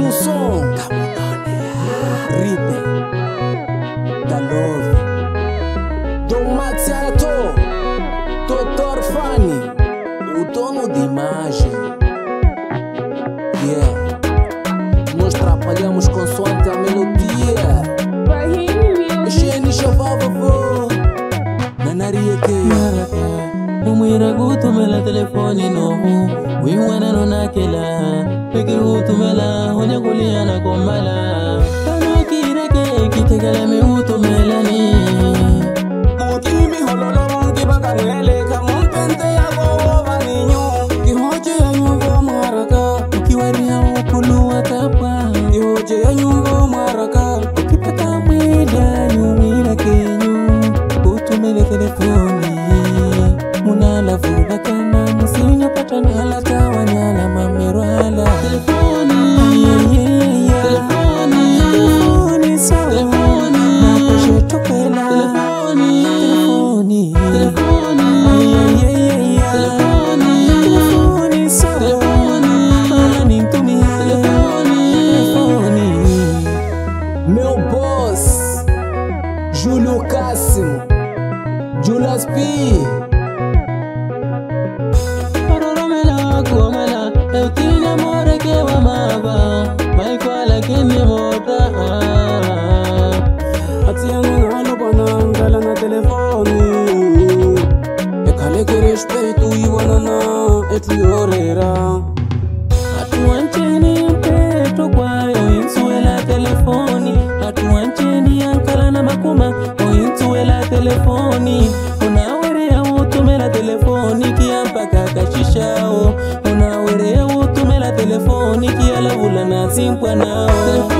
som Ripe Dalove Dom Maziato Dr. Fanny o dono de imagem. Yeah, nós trabalhamos consoante a melodia. Xeni chavava vô Nanaria que Umwira gutumela telefoni nohu Wiwana nonakela Peke utumela Honya kuliana kombala Tano kireke Kitegala me utumela ni Mutimi hololo mungi baka ngele Kamumpente ya gowa ninyo Kihoje ya nyumbo maraka Ukiwari ya upulu watapa Kihoje ya nyumbo maraka Ukipata mwida Nyumira kenyu Utumele telefoni Munala fuda kana Musinya patana ala tawani ala mamirwala Telefoni Telefoni Telefoni sawa Telefoni Naposhe tokela Telefoni Telefoni Telefoni Telefoni Telefoni sawa Telefoni Ani mtumi Telefoni Telefoni Meu boss Júlio Cássimo Julas P Kumala, eutina more que wamaba, mai kwala kini mota. Atiano ngalo banangala na telefoni. Ekale que respeito e wanana etuyorera. Atuancheni peto kwayo insuela telefoni. Atuancheni ankala na makuma o insuela telefoni. Unawere ya utumela telefoni kiampaka kashishao. Unawere ya utumela telefoni kiala vula na sinkwa nao.